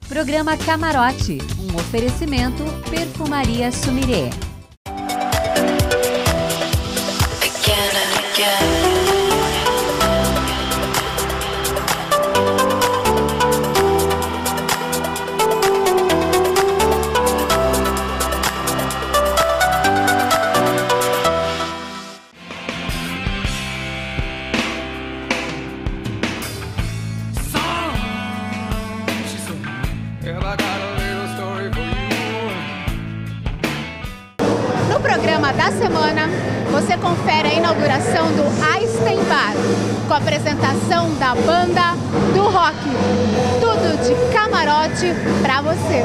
Programa Camarote, um oferecimento Perfumaria Sumiré. No programa da semana, você confere a inauguração do Einstein Bar, com a apresentação da banda do rock. Tudo de camarote pra você.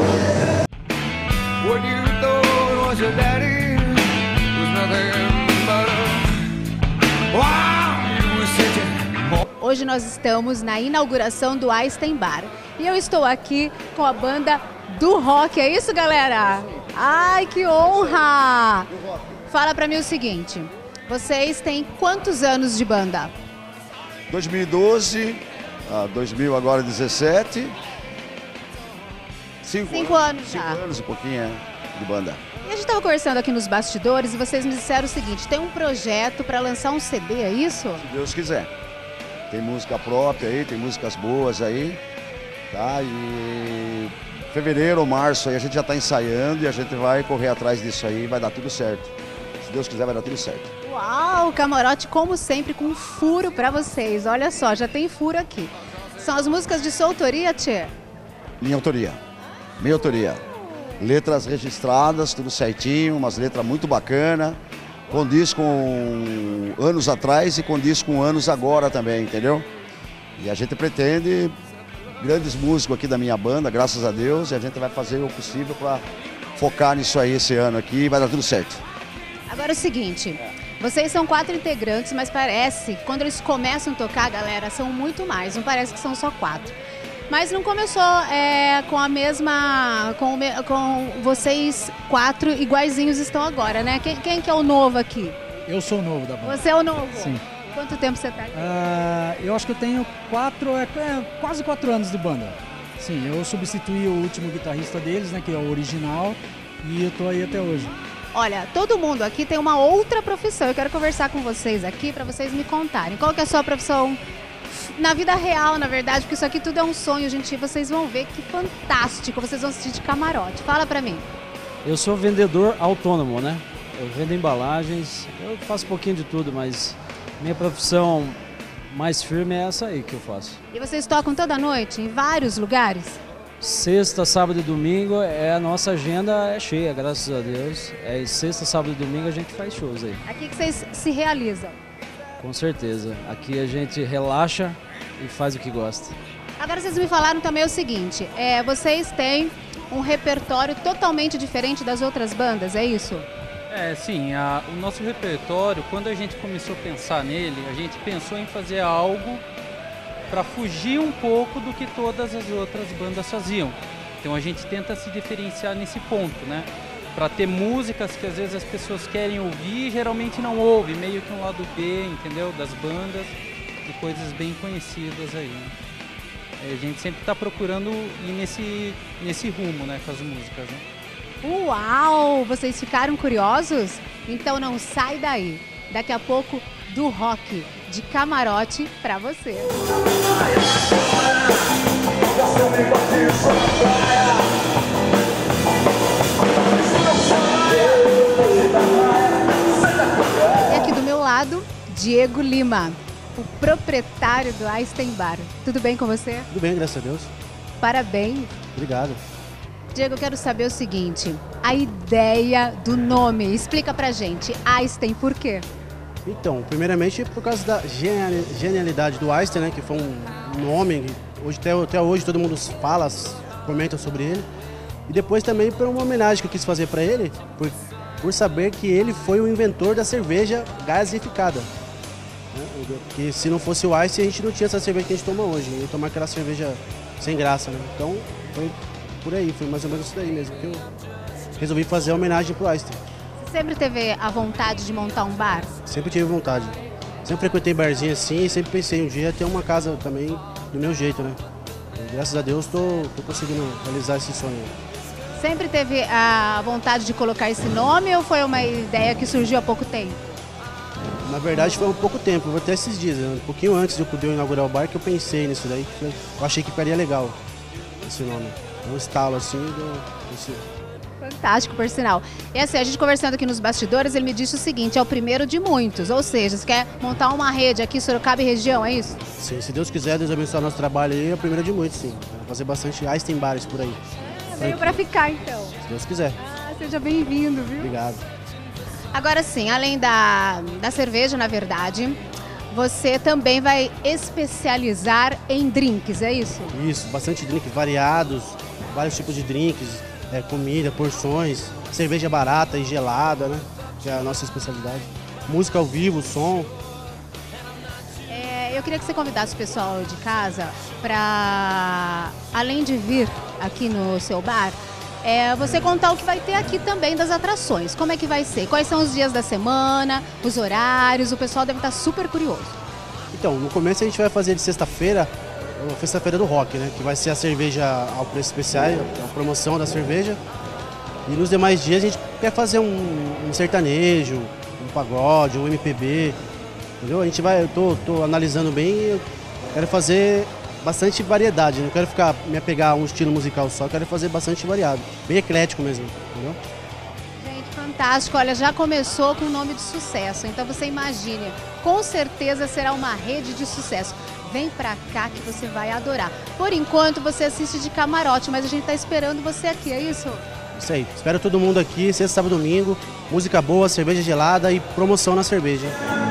Hoje nós estamos na inauguração do Einstein Bar e eu estou aqui com a banda do rock. É isso, galera? Ai, que honra! Fala pra mim o seguinte, vocês têm quantos anos de banda? 2012, 2000 agora 17. 5 anos já. 5 anos, um pouquinho, de banda. E a gente estava conversando aqui nos bastidores e vocês me disseram o seguinte, tem um projeto para lançar um CD, é isso? Se Deus quiser. Tem música própria aí, tem músicas boas aí, tá? E fevereiro ou março aí a gente já está ensaiando e a gente vai correr atrás disso aí, vai dar tudo certo. Se Deus quiser, vai dar tudo certo. Uau, camarote como sempre com furo para vocês. Olha só, já tem furo aqui. São as músicas de sua autoria, tchê? Minha autoria. Minha autoria. Letras registradas, tudo certinho, umas letras muito bacanas. Condiz com anos atrás e condiz com anos agora também, entendeu? E a gente pretende grandes músicos aqui da minha banda, graças a Deus, e a gente vai fazer o possível para focar nisso aí esse ano aqui e vai dar tudo certo. Agora é o seguinte, vocês são 4 integrantes, mas parece que quando eles começam a tocar, galera, são muito mais, não parece que são só 4. Mas não começou com a mesma, com vocês 4 iguaizinhos estão agora, né? Quem que é o novo aqui? Eu sou o novo da banda. Você é o novo? Sim. Quanto tempo você está aqui? Eu acho que eu tenho quase 4 anos de banda. Sim, eu substituí o último guitarrista deles, né, que é o original, e eu tô aí até hoje. Olha, todo mundo aqui tem uma outra profissão. Eu quero conversar com vocês aqui para vocês me contarem. Qual que é a sua profissão na vida real, na verdade, porque isso aqui tudo é um sonho, gente. Vocês vão ver que fantástico. Vocês vão assistir de camarote. Fala para mim. Eu sou vendedor autônomo, né? Eu vendo embalagens, eu faço um pouquinho de tudo, mas minha profissão mais firme é essa aí que eu faço. E vocês tocam toda noite, em vários lugares? Sexta, sábado e domingo, a nossa agenda é cheia, graças a Deus. Sexta, sábado e domingo a gente faz shows aí. Aqui que vocês se realizam? Com certeza. Aqui a gente relaxa e faz o que gosta. Agora vocês me falaram também o seguinte, vocês têm um repertório totalmente diferente das outras bandas, é isso? Sim, o nosso repertório, quando a gente começou a pensar nele, a gente pensou em fazer algo para fugir um pouco do que todas as outras bandas faziam. Então a gente tenta se diferenciar nesse ponto, né? Para ter músicas que às vezes as pessoas querem ouvir e geralmente não ouvem, meio que um lado B, entendeu? Das bandas e coisas bem conhecidas aí, né? A gente sempre está procurando ir nesse rumo, né, com as músicas, né? Uau! Vocês ficaram curiosos? Então não sai daí. Daqui a pouco, do rock, de camarote pra você. E aqui do meu lado, Diego Lima, o proprietário do Einstein Bar. Tudo bem com você? Tudo bem, graças a Deus. Parabéns. Obrigado. Diego, eu quero saber o seguinte, a ideia do nome, explica pra gente, Einstein, por quê? Então, primeiramente por causa da genialidade do Einstein, né, que foi um nome, até hoje todo mundo fala, comenta sobre ele. E depois também por uma homenagem que eu quis fazer para ele, por saber que ele foi o inventor da cerveja gasificada. Porque se não fosse o Einstein, a gente não tinha essa cerveja que a gente toma hoje, ia tomar aquela cerveja sem graça, né? Então, foi por aí, foi mais ou menos isso daí mesmo que eu resolvi fazer a homenagem pro Einstein. Você sempre teve a vontade de montar um bar? Sempre tive vontade. Sempre frequentei barzinho assim e sempre pensei um dia ter uma casa também do meu jeito, né? graças a Deus tô conseguindo realizar esse sonho. Sempre teve a vontade de colocar esse nome ou foi uma ideia que surgiu há pouco tempo? Na verdade foi há pouco tempo, até esses dias, né? Um pouquinho antes de eu inaugurar o bar que eu pensei nisso daí, eu achei que ficaria legal esse nome. Um estalo assim, Fantástico, por sinal. E assim, a gente conversando aqui nos bastidores, ele me disse o seguinte, é o primeiro de muitos, ou seja, você quer montar uma rede aqui em Sorocaba e região, é isso? Sim, se Deus quiser, Deus abençoe o nosso trabalho aí, é o primeiro de muitos, sim. Vou fazer bastante Einstein Bares por aí. Veio pra ficar, então. Se Deus quiser. Seja bem-vindo, viu? Obrigado. Agora sim, além da cerveja, na verdade, você também vai especializar em drinks, é isso? Isso, bastante drinks variados, vários tipos de drinks, comida, porções, cerveja barata e gelada, né? Que é a nossa especialidade. Música ao vivo, som. Eu queria que você convidasse o pessoal de casa para, além de vir aqui no seu bar, você contar o que vai ter aqui também das atrações. Como é que vai ser? Quais são os dias da semana, os horários? O pessoal deve estar super curioso. Então, no começo a gente vai fazer de sexta-feira, a sexta-feira do rock, né? Que vai ser a cerveja ao preço especial, a promoção da cerveja. E nos demais dias a gente quer fazer um sertanejo, um pagode, um MPB. Entendeu? A gente vai, eu tô analisando bem e eu quero fazer bastante variedade, não quero me apegar a um estilo musical só, quero fazer bastante variado, bem eclético mesmo, entendeu? Gente, fantástico, olha, já começou com um nome de sucesso, então você imagine, com certeza será uma rede de sucesso. Vem pra cá que você vai adorar. Por enquanto você assiste de camarote, mas a gente tá esperando você aqui, é isso? Isso aí, espero todo mundo aqui, sexta, sábado, domingo, música boa, cerveja gelada e promoção na cerveja.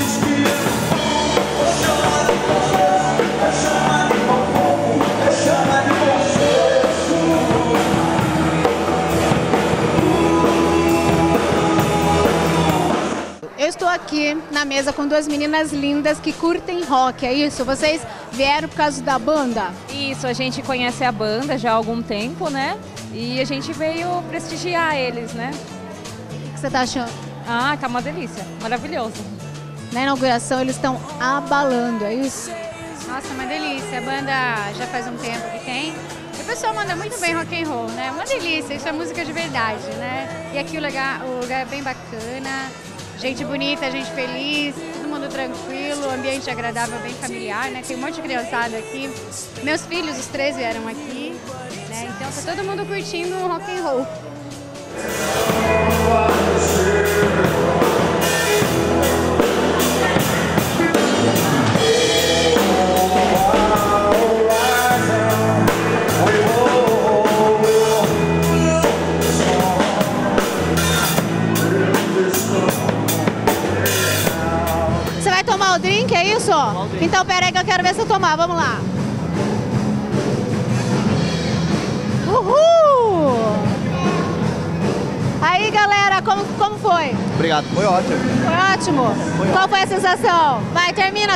Eu estou aqui na mesa com duas meninas lindas que curtem rock, é isso? Vocês vieram por causa da banda? Isso, a gente conhece a banda já há algum tempo, né? E a gente veio prestigiar eles, né? O que você tá achando? Ah, tá uma delícia, maravilhoso. Na inauguração eles estão abalando, é isso? Nossa, uma delícia. A banda já faz um tempo que tem. E o pessoal manda muito bem rock and roll, né? Uma delícia, isso é música de verdade, né? E aqui o lugar é bem bacana, gente bonita, gente feliz, todo mundo tranquilo, ambiente agradável, bem familiar, né? Tem um monte de criançada aqui. Meus filhos, os 3 vieram aqui, né? Então tá todo mundo curtindo o rock and roll. Você vai tomar o drink, é isso? Então pera aí que eu quero ver você tomar, vamos lá. Uhul! Aí galera, como foi? Obrigado, foi ótimo. Foi ótimo? Qual foi a sensação? Vai, termina.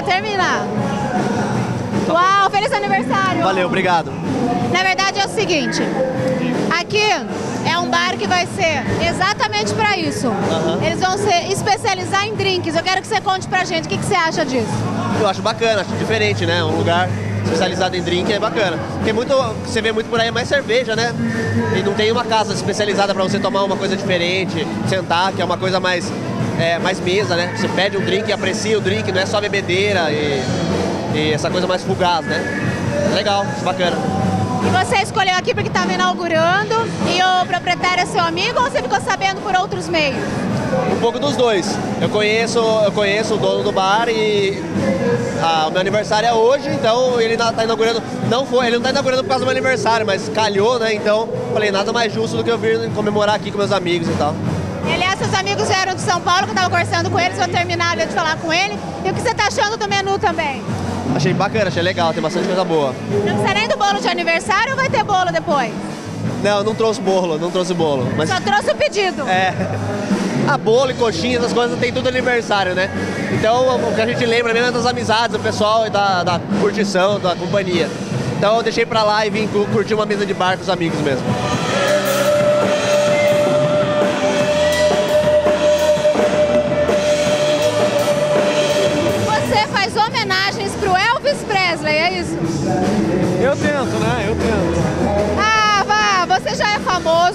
Uau, feliz aniversário! Valeu, obrigado. Na verdade é o seguinte, aqui é um bar que vai ser exatamente para isso. Eles vão se especializar em drinks. Eu quero que você conte pra gente, o que você acha disso? Eu acho bacana, acho diferente, né? Um lugar especializado em drink é bacana. Porque você vê muito por aí é mais cerveja, né? E não tem uma casa especializada para você tomar uma coisa diferente, sentar, que é uma coisa mais mesa, né? Você pede um drink e aprecia o drink, não é só bebedeira e essa coisa mais fugaz, né? Legal, bacana. E você escolheu aqui porque estava inaugurando e o proprietário é seu amigo ou você ficou sabendo por outros meios? Um pouco dos dois. Eu conheço o dono do bar e o meu aniversário é hoje, então ele está inaugurando. Ele não está inaugurando por causa do meu aniversário, mas calhou, né? Então falei, nada mais justo do que eu vir comemorar aqui com meus amigos e tal. E, aliás, seus amigos vieram de São Paulo, que eu estava conversando com eles, vou terminar de falar com ele. E o que você está achando do menu também? Achei bacana, achei legal, tem bastante coisa boa. Não precisa nem do bolo de aniversário ou vai ter bolo depois? Não trouxe bolo, Mas... Só trouxe o pedido. Bolo e coxinha, essas coisas tem tudo no aniversário, né? Então o que a gente lembra mesmo é das amizades do pessoal e da curtição, da companhia. Então eu deixei pra lá e vim curtir uma mesa de bar com os amigos mesmo. Você faz homenagens pro Elvis Presley, é isso? Eu tento, né?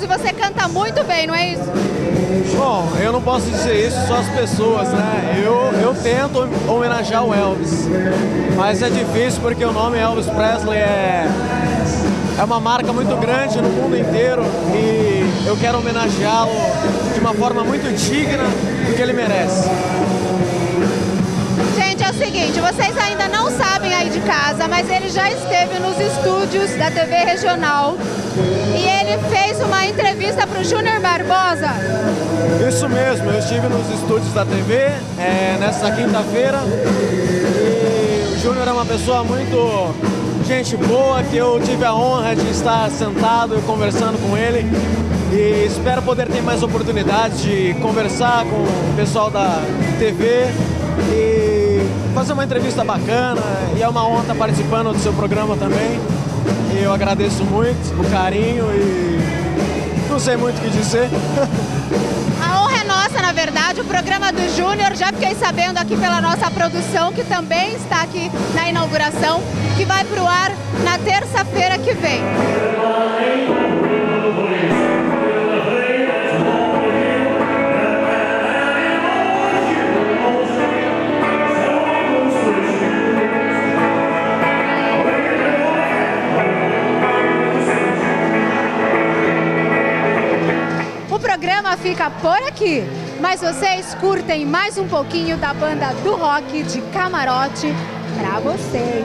e você canta muito bem, não é isso? Bom, eu não posso dizer isso só as pessoas, né? Eu tento homenagear o Elvis, mas é difícil porque o nome Elvis Presley é uma marca muito grande no mundo inteiro e eu quero homenageá-lo de uma forma muito digna do que ele merece. Gente, é o seguinte, vocês ainda não sabem aí de casa, mas ele já esteve nos estúdios da TV Regional e ele fez uma entrevista para o Júnior Barbosa. Isso mesmo, eu estive nos estúdios da TV nessa quinta-feira e o Júnior é uma pessoa muito gente boa, que eu tive a honra de estar sentado e conversando com ele e espero poder ter mais oportunidades de conversar com o pessoal da TV e fazer uma entrevista bacana, e é uma honra estar participando do seu programa também. E eu agradeço muito o carinho e não sei muito o que dizer. A honra é nossa, na verdade, o programa do Júnior, já fiquei sabendo aqui pela nossa produção, que também está aqui na inauguração, que vai pro ar na terça-feira que vem. O programa fica por aqui, mas vocês curtem mais um pouquinho da banda do rock de Camarote pra vocês.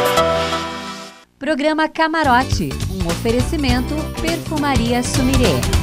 Programa Camarote, um oferecimento Perfumaria Sumiré.